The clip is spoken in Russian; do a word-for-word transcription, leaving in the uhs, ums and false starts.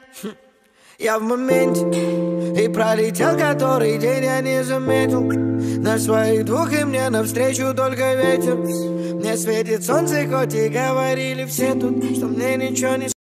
Я в моменте, и пролетел который день, я не заметил. На своих двух и мне навстречу только ветер. Мне светит солнце, хоть и говорили все тут, что мне ничего не